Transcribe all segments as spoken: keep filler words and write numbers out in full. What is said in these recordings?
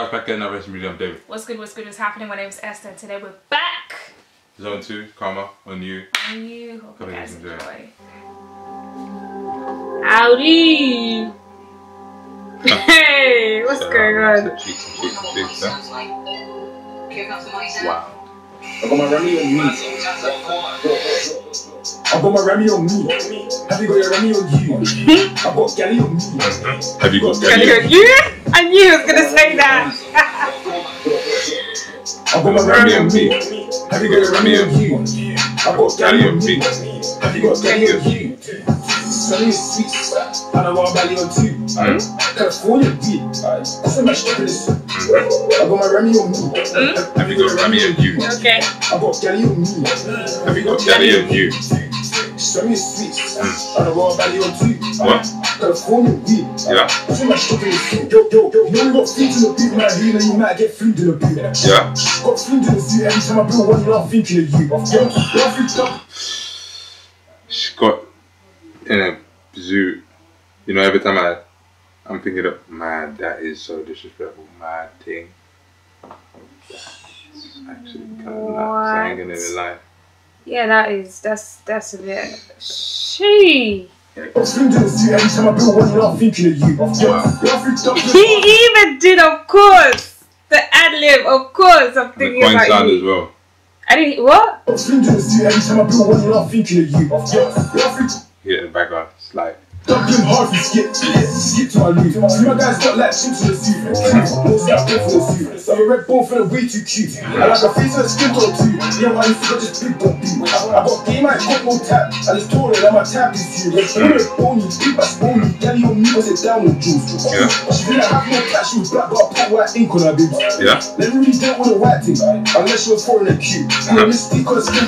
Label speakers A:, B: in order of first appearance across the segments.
A: Pressplay, another rest video. I'm David.
B: What's good, what's good, what's happening? My name is Esther and today we're back.
A: Zone two, Karma, on you.
B: On you. Hope you guys enjoy. enjoy.
C: Howdy! Hey, what's so, going on?
A: Cheek, cheek, cheek, cheek, wow.
D: I got my Remy on me. I got my Remy on me. Have you got your Remy on you? I got Gally on me.
A: Have you got Gally
C: on you? I knew he was gonna say that.
D: I got my Remy on me. Have you got your Remy on you? I got Gally on me. Have you got Gally on you? Sunny is sweet, and I want Bally on two. California beat, that's a match up in this. I got my Remy on me.
A: Have you got Remy on you?
C: Okay.
D: I got Gally on me.
A: Have you got Gally on you?
D: Sunny is sweet, and I want Bally on two.
A: What?
D: California beat,
A: yeah.
D: That's a match up in this. Yo, yo, yo, you know we got food in the boot, man. You know you might get food in the boot.
A: Yeah.
D: Got food in the zoo every time I build one, you know I'm thinking of you. Yo, yo, food up.
A: She's got in a zoo, you know, every time I, I'm thinking of, man, that is so disrespectful, mad thing. It's actually kind of nuts. I ain't gonna lie.
C: Yeah, that is, that's, that's a bit, she.
D: Every time I build one, you know I'm thinking of you.
C: He even did, of course, the ad-lib, of course, I'm thinking
A: and the coin
C: about
A: sound
C: you.
A: as well.
C: I didn't, what?
D: Every time I build one, you know I'm thinking of you.
A: Yeah, in the background, it's like
D: dumping hard to skip, skip to my loot. See my guys got like chips in the suit. No stop for the suit. So a red bone feeling way too cute. I like a face and a skin tone too. Yeah, why you think I just big bone beat? I got game, I got no tap. I just told her that my tap is here. Red bone, red bony, big bass bony. Gally on me was it down with juice.
A: Yeah.
D: She didn't have no cash, she was black, but I put white ink on her baby.
A: Yeah.
D: They really dealt with a white thing, unless she was foreign and cute. You know, mystique on the skin.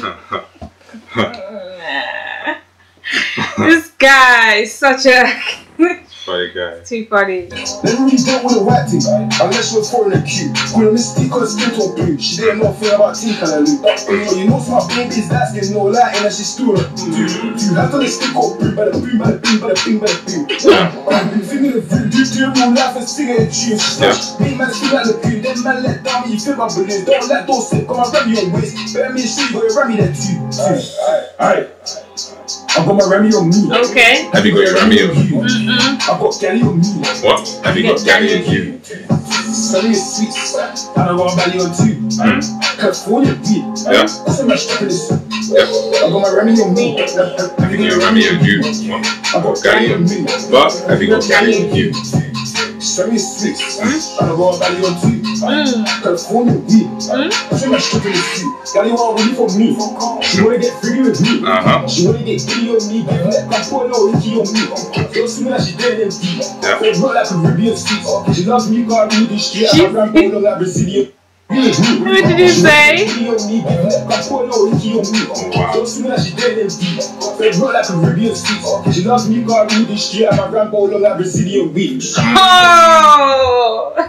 C: This guy is such a
A: funny guy.
C: Too funny.
D: They really dealt with a white thing, unless she was foreign and cute. With a mystique on the skin tone blue. She didn't know a thing about tea color loot. You know, you know, so my baby's that skin, no lighting, and she's still a you have to the stick up, boom, by the boom, by the boom, by the boom, by the boom. I've been thinking of you, do your real life and singing a tune. Big man, feel like the boom, then man let down me, you feel my balloons. Don't let those sit, got my Remy on waist. Better me and she got your Remy there too. Alright. I got my Remy on me.
C: Okay.
A: Have you got your Remy on you?
C: Mm-mm.
D: I got Gally on me.
A: What? Have you got Gally on you?
D: Sunny is sweet, and I got Bally on two.
A: Mm.
D: California beat.
A: Yeah.
D: That's a match up in this.
A: Yeah.
D: I got my Remy on me.
A: Have you got your Remy on you? What?
D: I got Gally on me.
A: But have you got Gally on you?
D: Sunny is sweet, and I got Bally on two. California beat. That's a match up in this. Gally want really for me. She wanna get free with me.
A: Uh-huh.
D: She wanna get giddy on me. Give that that boy no hickey on me. Don't see me like she dead and deep. They roll like Caribbean streets. She loves me, got me this street. I ran all like Brazilian.
C: What did you say?
D: Don't see me like she dead and deep. They roll like Caribbean streets. She loves me, got me this street. I ran all like Brazilian weed.
C: Oh!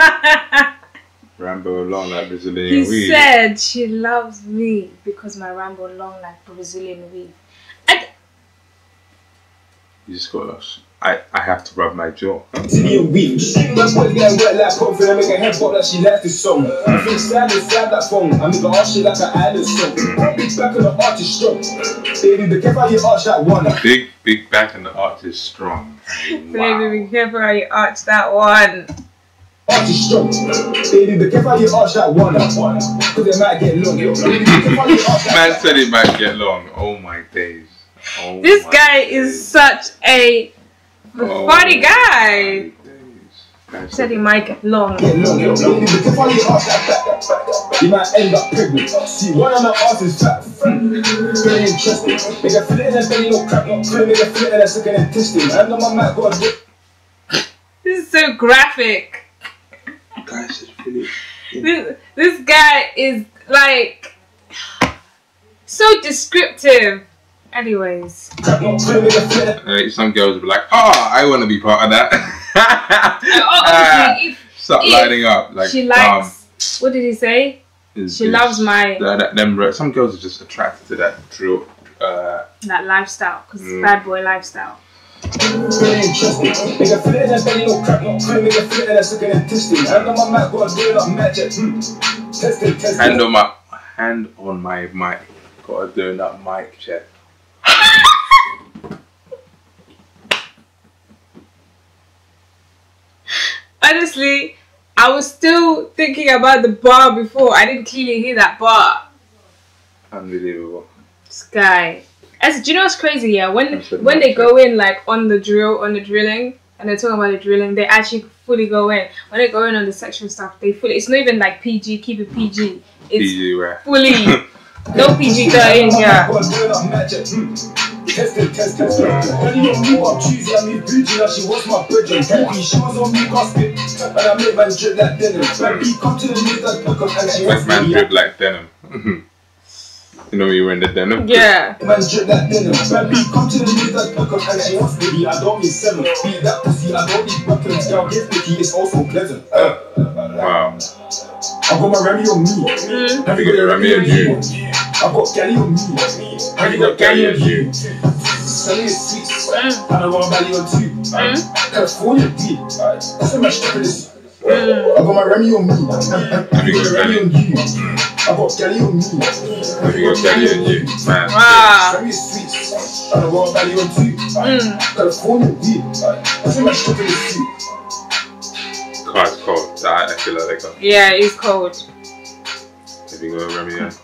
A: Rambo long like Brazilian
C: he
A: weed.
C: He said she loves me because my Rambo long like Brazilian weed. I
A: you just got to, I, I have to rub my jaw.
D: Brazilian weed. My boy getting wet like comfort. I make her head pop like she likes this song. I feel sad and sad like phone. I make her arch shit like an island song. Big back and the arch is strong. Baby, be careful how you arch that one.
A: Big, big back and the arch is strong. Wow.
C: Baby, be careful how you arch that one.
D: Arch is strong. Baby, be careful how you arch that one. Cause it might get long.
A: Man said it might get long. Oh my days. Oh
C: this
A: my
C: guy
A: days.
C: is such a oh funny guy. He said he might get long.
D: Get long. Baby, be careful how you arch that back. You might end up pregnant. See, one of the arch is fat. Very interesting. Make her feel it in her belly, no crap. Not clear, make her feel it in her second intestine. I know my man got a dip.
C: This is so graphic.
A: Guys, it's really, yeah.
C: This, this guy is like so descriptive. Anyways,
A: uh, some girls will be like, "Oh, I want to be part of that."
C: uh, if,
A: Start
C: if
A: lining up. Like
C: she likes. Um, what did he say?
A: Is,
C: she
A: is,
C: loves my.
A: That, that, them, some girls are just attracted to that drill. Uh,
C: that lifestyle, because
A: mm.
C: bad boy lifestyle.
D: Very interesting. Make a flip in that belly, no crap, no crap. Make a flip in that second and testing. Hand on my mic, gotta do it up, match it. Hmm. Testing, testing.
A: Hand on my hand on my mic. Gotta do that mic check.
C: Honestly, I was still thinking about the bar before. I didn't clearly hear that bar.
A: Unbelievable.
C: This guy. As, do you know what's crazy? Yeah, when when they go in like on the drill, on the drilling, and they're talking about the drilling, they actually fully go in. When they go in on the sexual stuff, they fully. It's not even like P G. Keep it P G. It's
A: P G where?
C: fully no P G thirteen. Yeah.
D: Testing, testing, testing. When you me on Tuesday, I meet Bridgie, now she was my bridging. Baby, she was on me, got spit. And I make man drip like denim. Baby, come to the news, that's because and she was
A: man drip like denim. You know you were in the denim?
C: Yeah.
D: Man drip like denim. Baby, come to the news, that's because and she wants baby. I don't need seven. Beat that pussy, I don't need weapons. Down his picky, it's also pleasant. Uh,
A: wow.
D: I got my Remy on me.
C: Mm.
D: Have you got your Remy on you? I got Gally on me. Have you got Gally on you? Selling sweets.
C: Mm.
D: And I got Gally on you.
C: Mm.
D: California D. That's a match up in this. I got my Remy on me. Have you got your Remy on you? I got Gally on me.
A: Have you got Gally on you? Man.
C: Wow.
D: Selling sweets. And I got Gally on you.
C: Mm.
D: California D. That's a match up in this.
A: God, it's cold. I, I feel like that.
C: Yeah, it's cold.
A: If you go Remy on.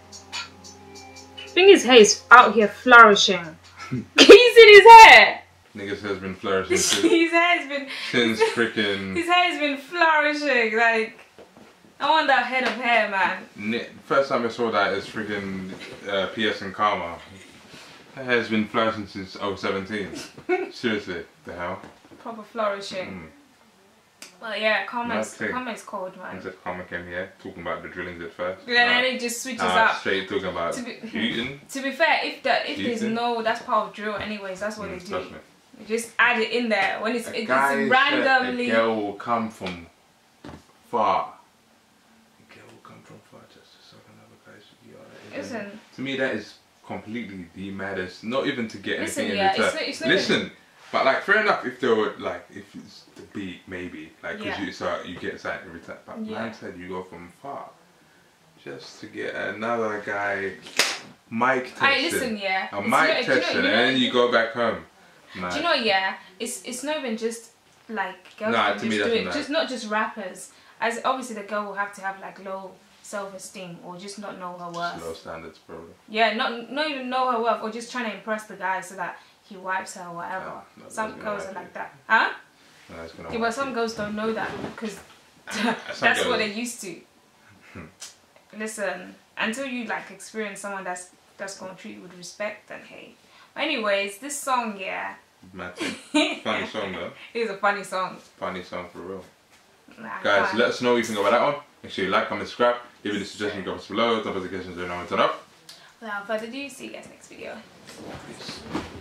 C: I think his hair is out here flourishing. Can you see his hair?
A: Niggas has been flourishing since,
C: His hair has been
A: since freaking.
C: his hair has been flourishing. Like, I want that head of hair, man.
A: First time I saw that is freaking uh, P S and Karma. That has been flourishing since oh seventeen. Seriously, the hell?
C: Proper flourishing.
A: Mm.
C: Well, yeah, Karma's,
A: Okay.
C: Karma's cold, man.
A: Instead Karma came here talking about the drillings at first.
C: Yeah,
A: Nah.
C: then it just switches
A: Nah,
C: up.
A: straight talking about
C: To be-
A: shooting.
C: To be fair, if the if there's
A: Shooting.
C: no, that's part of drill anyways. That's what
A: Mm,
C: they
A: trust
C: do.
A: me.
C: You just add it in there when it's,
A: A
C: it's
A: guy said
C: randomly.
A: a girl will come from far. A girl will come from far just to suck another guy's yard.
C: Listen.
A: To me, that is completely the maddest. Not even to get
C: Listen,
A: anything
C: yeah,
A: in return.
C: it's not- it's not
A: Listen,
C: even-
A: but like fair enough if they were like if it's the beat maybe like because
C: Yeah.
A: you so you get something every time. But
C: Yeah.
A: man said you go from far just to get another guy mic tested.
C: Alright, listen, yeah.
A: A
C: It's
A: mic
C: not- do you know-
A: tested,
C: you know-
A: and then you go back home. Man.
C: Do you know? Yeah, it's it's not even just like girls
A: Nah,
C: can
A: to me
C: just do
A: that's
C: it.
A: not.
C: Just not just rappers. As obviously the girl will have to have like low self-esteem or just not know her worth.
A: Low standards, probably.
C: Yeah, not not even know her worth or just trying to impress the guy so that he wipes her or whatever.
A: Yeah, no,
C: Some
A: that's gonna
C: girls
A: wipe
C: are
A: you.
C: like that, huh?
A: No, that's gonna
C: Yeah, but
A: wipe
C: some
A: you.
C: girls don't know that because
A: Some
C: that's what
A: girls-
C: they're used to. Listen, until you like experience someone that's that's gonna treat you with respect, then hey. Anyways, this song, yeah,
A: Mad thing. Funny song though.
C: it is a funny song.
A: Funny song for real.
C: Nah,
A: Guys,
C: fine.
A: let us know what you think about that one. Make sure you like, comment, subscribe. Give me the suggestion, comments below. Notifications, turn on and turn up.
C: Without further ado, see you guys next video.
A: Peace.